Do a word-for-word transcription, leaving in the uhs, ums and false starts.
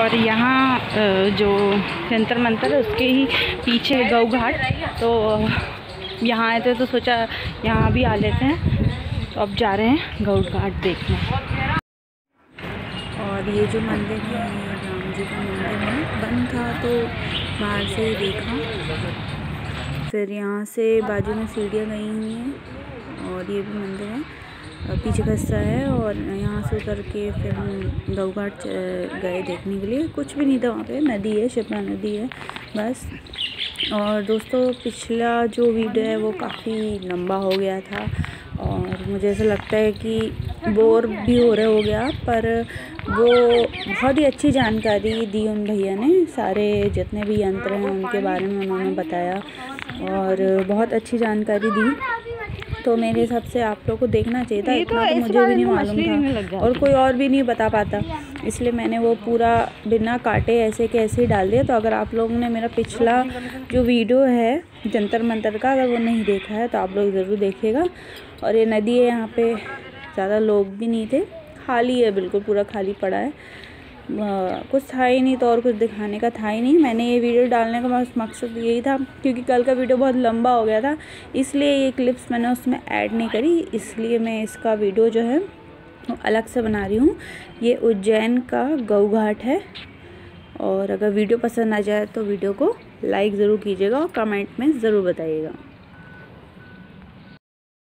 और यहाँ जो जंतर मंतर है उसके ही पीछे गऊ घाट, तो यहाँ आए थे तो सोचा यहाँ भी आ लेते हैं। तो अब जा रहे हैं गऊ घाट देखने। और ये जो मंदिर है ये राम जी का मंदिर है, बंद था तो बाहर से ही देखा। फिर यहाँ से बाजू में सीढ़ियाँ गई हुई हैं और ये भी मंदिर है, पीछे का हिस्सा है। और यहाँ से उतर के फिर हम गऊ घाट गए देखने के लिए। कुछ भी नहीं था वहाँ पे, नदी है, शिप्रा नदी है बस। और दोस्तों पिछला जो वीडियो है वो काफ़ी लंबा हो गया था और मुझे ऐसा लगता है कि बोर भी हो रहा हो गया, पर वो बहुत ही अच्छी जानकारी दी उन भैया ने। सारे जितने भी यंत्र हैं उनके बारे में उन्होंने बताया और बहुत अच्छी जानकारी दी। तो मेरे हिसाब से आप लोग को देखना चाहिए था, इतना तो मुझे भी नहीं मालूम था और कोई और भी नहीं बता पाता, इसलिए मैंने वो पूरा बिना काटे ऐसे के ऐसे ही डाल दिया। तो अगर आप लोगों ने मेरा पिछला जो वीडियो है जंतर मंतर का अगर वो नहीं देखा है तो आप लोग ज़रूर देखिएगा। और ये नदी है, यहाँ पे ज़्यादा लोग भी नहीं थे, खाली है, बिल्कुल पूरा खाली पड़ा है। आ, कुछ था ही नहीं तो और कुछ दिखाने का था ही नहीं। मैंने ये वीडियो डालने का बस मकसद यही था, क्योंकि कल का वीडियो बहुत लंबा हो गया था, इसलिए ये क्लिप्स मैंने उसमें ऐड नहीं करी, इसलिए मैं इसका वीडियो जो है वो अलग से बना रही हूँ। ये उज्जैन का गऊ घाट है। और अगर वीडियो पसंद आ जाए तो वीडियो को लाइक ज़रूर कीजिएगा और कमेंट में ज़रूर बताइएगा।